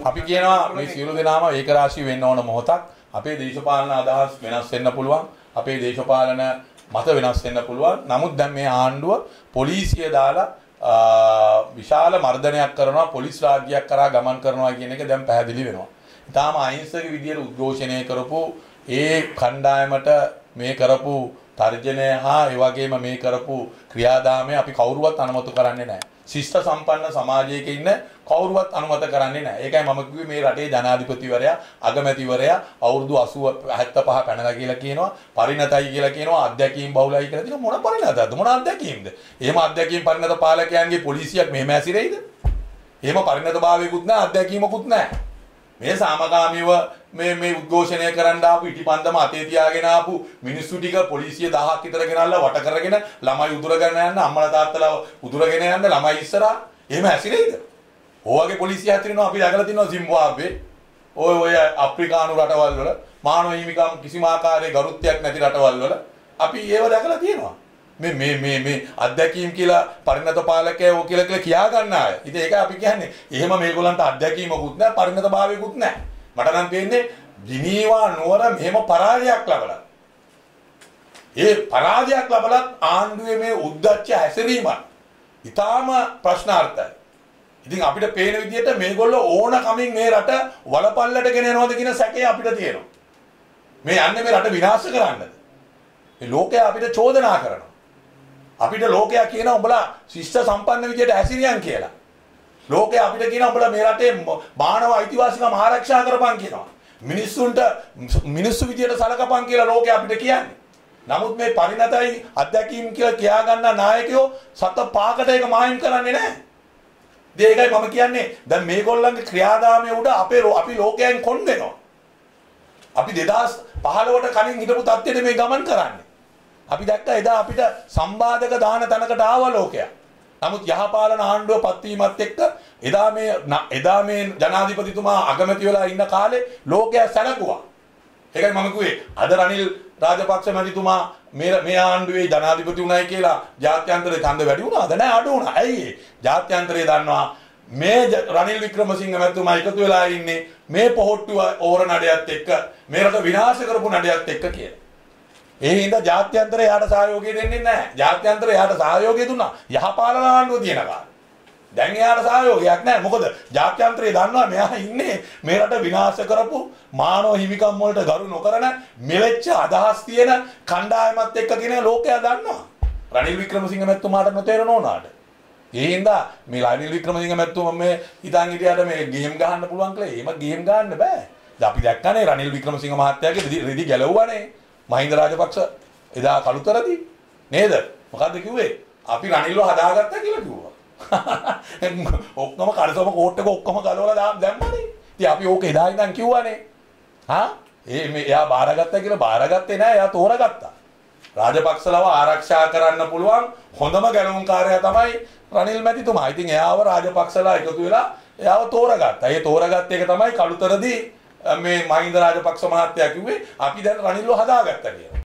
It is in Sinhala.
අපි කියනවා මේ සියලු දෙනාම ඒක රාශී වෙන්න ඕන මොහොතක්. අපේ දේශපාලන අදහස් වෙනස් වෙන්න පුළුවන්. අපේ දේශපාලන මත වෙනස් වෙන්න පුළුවන්. නමුත් දැන් මේ ආණ්ඩුව පොලිසිය දාලා විශාල මර්ධනයක් කරනවා, පොලිස් රාජ්‍යයක් කරා ගමන් කරනවා කියන එක දැන් පැහැදිලි වෙනවා. ඊටාම අහිංසක විදියට උද්ඝෝෂණය කරපු ඒ කණ්ඩායමට මේ කරපු තර්ජනය හා ඒ වගේම මේ කරපු ක්‍රියාදාමය අපි කවුරුවත් අනුමත කරන්නේ නැහැ. ශිෂ්ට සම්පන්න සමාජයක ඉන්න කවුරුවත් අනුමත කරන්නේ නැහැ. ඒකයි මම කිව්වේ මේ රටේ ජනාධිපතිවරයා, අගමැතිවරයා අවුරුදු 80 75 පැනලා කියලා කියනවා, පරිණතයි කියලා කියනවා, අධ්‍යක්ීම් බහුලයි කියලා කියනවා. මොන පරිණතද? මොන අධ්‍යක්ීම්ද? එහෙම අධ්‍යක්ීම් පරිණත පාලකයන්ගේ පොලිසියක් මෙහෙම ඇසිරෙයිද? එහෙම පරිණතභාවයකුත් නැහැ, අධ්‍යක්ීමකුත් නැහැ. මේ සාමකාමීව මේ උද්ඝෝෂණය කරන්න ආපු ඉටිපන්දම අතේ තියාගෙන ආපු මිනිස්සු ටික පොලිසිය 1000ක් විතර ගෙනල්ලා වට කරගෙන ළමයි උදුරගෙන යන්න, අම්මලා තාත්තලා උදුරගෙන යන්න ළමයි ඉස්සරහා එහෙම ඇසිරෙයිද? ඕවගේ පොලිසිය හැතිරෙනවා අපි දැකලා තිනවා සිම්බාබ්වේ. ඔය අප්‍රිකානු රටවල් වල මානව හිමිකම් කිසිම ආකාරයේ ගරුත්වයක් නැති රටවල් වල අපි ඒව දැකලා තියෙනවා. මේ අධ්‍යක්ීම් කියලා පරිණත පාලකයෝ කියලා කියා ගන්න අය. ඉතින් ඒක අපි කියන්නේ එහෙම මේගොල්ලන්ට අධ්‍යක්ීමකුත් නැහැ, පරිණතභාවයකුත් නැහැ. මට නම් තේන්නේ ජිනීවා නුවර මෙහෙම පරාජයක් ලැබලා. ඒ පරාජයක් ලැබලත් ආණ්ඩුවේ මේ උද්දච්ච හැසිරීම ඊටාම ප්‍රශ්නාර්ථයි. ඉතින් අපිට පේන විදිහට මේගොල්ලෝ ඕන කමින් මේ රට වලපල්ලට ගෙන යනවාද කියන සැකය අපිට තියෙනවා. මේ යන්නේ මේ රට විනාශ කරන්නද? මේ ලෝකයා අපිට චෝදනා කරනවා. අපිට ලෝකයා කියනවා උඹලා ශිෂ්ට සම්පන්න විදියට හැසිරියන් කියලා. ලෝකයා අපිට කියනවා උඹලා මේ රටේ මානව අයිතිවාසිකම් ආරක්ෂා කරපන් කියනවා. මිනිස්සුන්ට මිනිස්සු විදියට සලකපන් කියලා ලෝකයා අපිට කියන්නේ. නමුත් මේ පරිණතයි අධ්‍යක්ීම් කියලා කියා ගන්න නායකයෝ සත පාකට ඒක මායිම් කරන්නේ නැහැ. ඒකයි මම කියන්නේ දැන් මේගොල්ලන්ගේ ක්‍රියාදාමයේ උඩ අපි ලෝකයෙන් කොන් වෙනවා. අපි 2015ට කලින් හිටපු තත්ත්වෙට මේ ගමන් කරන්නේ. අපි දැක්ක එදා අපිට සම්බාධක දාන තැනකට ආවා ලෝකයා. නමුත් යහපාලන ආණ්ඩුව පත්වීමත් එක්ක එදා මේ ජනාධිපතිතුමා අගමැති වෙලා ඉන්න කාලේ ලෝකයා සැලකුවා. ඒකයි මම කිව්වේ අද රනිල් රාජපක්ෂ මැතිතුමා මේ ආණ්ඩුවේ ජනාධිපති උනායි කියලා ජාත්‍යන්තරේ ඡන්ද වැඩි වුණාද? නැහැ, අඩු වුණා. ඇයි ඒ? ජාත්‍යන්තරේ දන්නවා මේ රනිල් වික්‍රමසිංහ මැතිතුමා එකතු වෙලා ඉන්නේ මේ පොහොට්ටුව ඕර නඩයත් එක්ක මේ රට විනාශ කරපු නඩයත් එක්ක කියලා. ඒ හින්දා ජාත්‍යන්තරය යාට සහයෝගය දෙන්නේ නැහැ. ජාත්‍යන්තරය යාට සහයෝගය දුන්නා යහපාලන ආණ්ඩුව තියෙන කාලේ. දැන් යාට සහයෝගයක් නැහැ. මොකද ජාත්‍යන්තරය දන්නවා මෙයා ඉන්නේ මේ රට විනාශ කරපු මානව හිමිකම් වලට ගරු නොකරන මෙලෙච්ච අදහස් තියෙන කණ්ඩායමත් එක්ක කියන ලෝකයා දන්නවා. රනිල් වික්‍රමසිංහ මැතිතුමාට නොතේරෙන ඕනාට. ඒ හින්දා මේ රනිල් වික්‍රමසිංහ මැතිතුමා මේ හිතන් හිටියට මේ ගේම් ගහන්න පුළුවන් කියලා. එහෙම ගේම් ගහන්න බෑ. දැන් අපි දැක්කනේ රනිල් වික්‍රමසිංහ මහත්තයාගේ රිදි ගැලවුවානේ. මහින්ද රාජපක්ෂ එදා කළුතරදී නේද? මොකද්ද කිව්වේ? අපි රනිල්ව හදාගත්තා කියලා කිව්වා. ඔක්කොම කඩසම කෝට් එක ඔක්කොම ගලවලා දැම්මනේ. ඉතින් අපි ඕක එදා ඉඳන් කිව්වනේ. එයා බාරගත්තා කියලා බාරගත්තේ නෑ. එයා තෝරගත්තා. රාජපක්ෂලව ආරක්ෂා කරන්න පුළුවන් හොඳම ගැලවුම්කාරයා තමයි රනිල් මැතිතුමා. ඉතින් එයාව රාජපක්ෂලා එකතු වෙලා එයාව තෝරගත්තා. ඒ තෝරගත්ත එක තමයි කළුතරදී මේ මහින්ද රාජපක්ෂ මහත්තයා කිව්වේ අපි දැන් රනිල්ව හදාගත්තා කියලා.